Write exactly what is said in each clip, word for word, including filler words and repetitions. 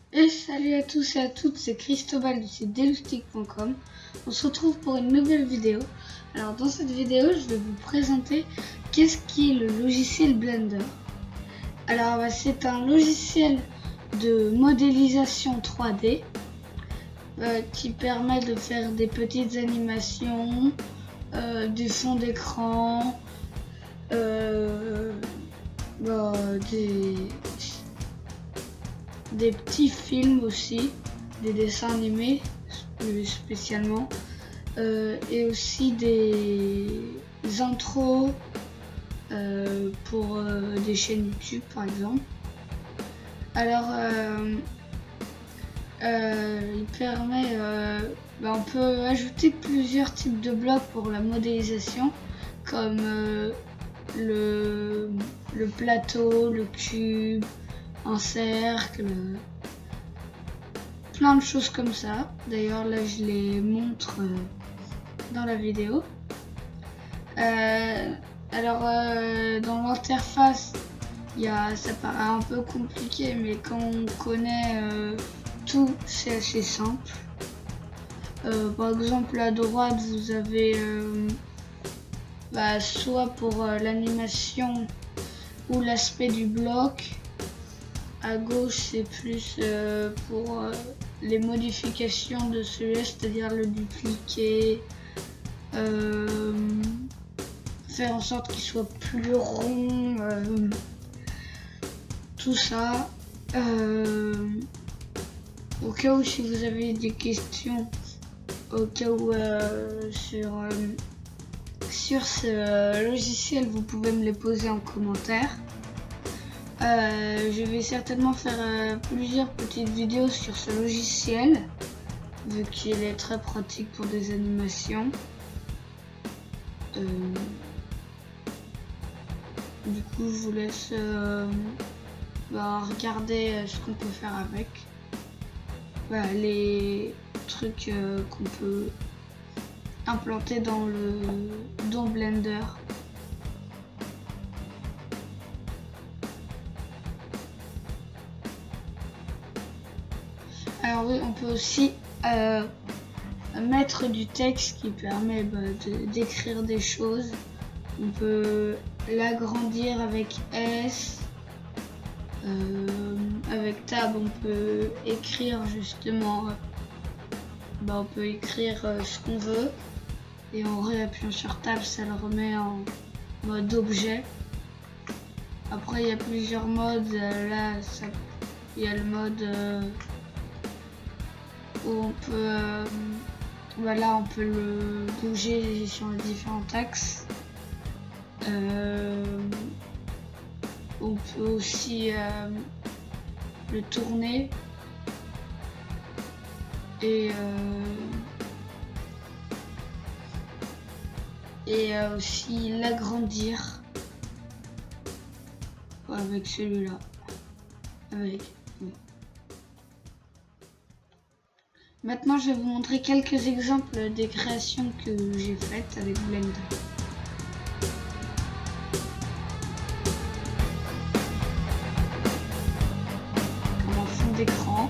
Et salut à tous et à toutes, c'est Cristobal du site delustic point com. On se retrouve pour une nouvelle vidéo. Alors dans cette vidéo, je vais vous présenter qu'est-ce qui est le logiciel Blender. Alors bah, c'est un logiciel de modélisation trois D euh, qui permet de faire des petites animations, euh, du fond d'écran, euh, bah, des... des petits films aussi, des dessins animés spécialement, euh, et aussi des intros euh, pour euh, des chaînes YouTube par exemple. Alors euh, euh, il permet, euh, bah, on peut ajouter plusieurs types de blocs pour la modélisation, comme euh, le, le plateau, le cube, un cercle, plein de choses comme ça. D'ailleurs là je les montre euh, dans la vidéo. Euh, alors euh, dans l'interface, il y a, ça paraît un peu compliqué, mais quand on connaît euh, tout, c'est assez simple. Euh, par exemple à droite vous avez euh, bah, soit pour euh, l'animation ou l'aspect du bloc. À gauche, c'est plus euh, pour euh, les modifications de celui-là, c'est-à-dire le dupliquer, euh, faire en sorte qu'il soit plus rond, euh, tout ça. Euh, au cas où, si vous avez des questions, au cas où euh, sur, euh, sur ce logiciel, vous pouvez me les poser en commentaire. Euh, je vais certainement faire euh, plusieurs petites vidéos sur ce logiciel, vu qu'il est très pratique pour des animations. Euh, du coup, je vous laisse euh, bah, regarder euh, ce qu'on peut faire avec. Bah, les trucs euh, qu'on peut implanter dans le dans Blender. Alors oui, on peut aussi euh, mettre du texte qui permet bah, d'écrire des choses. On peut l'agrandir avec S. Euh, avec Tab, on peut écrire justement. Bah, on peut écrire euh, ce qu'on veut. Et en réappuyant sur Tab, ça le remet en mode objet. Après, il y a plusieurs modes. Là, ça, il y a le mode... Euh, où on peut, euh, voilà, on peut le bouger sur les différents axes. Euh, on peut aussi euh, le tourner et euh, et euh, aussi l'agrandir avec celui-là. Avec Maintenant, je vais vous montrer quelques exemples des créations que j'ai faites avec Blender. Comme un fond d'écran.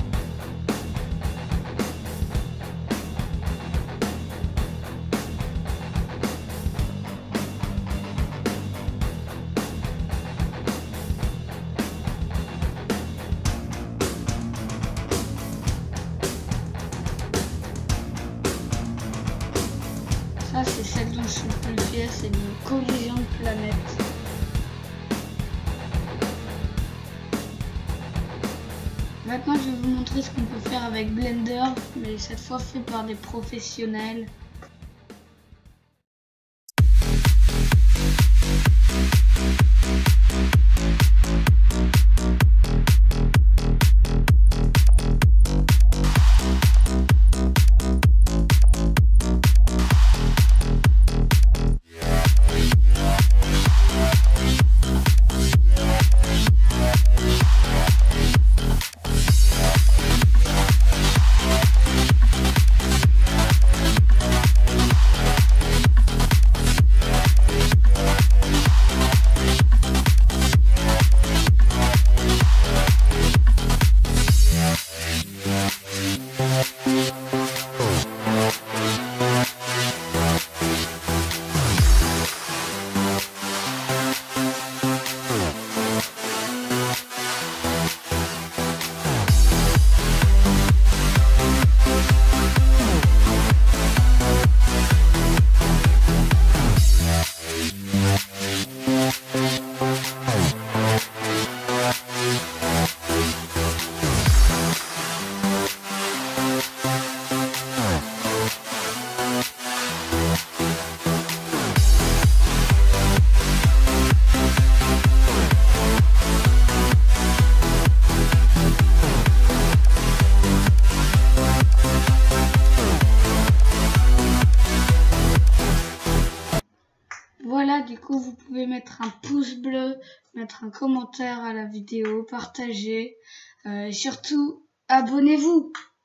Ça, c'est celle dont je suis le plus fier, c'est une collision de planètes. Maintenant, je vais vous montrer ce qu'on peut faire avec Blender, mais cette fois fait par des professionnels. du coup, vous pouvez mettre un pouce bleu, mettre un commentaire à la vidéo, partager. Euh, et surtout, abonnez-vous.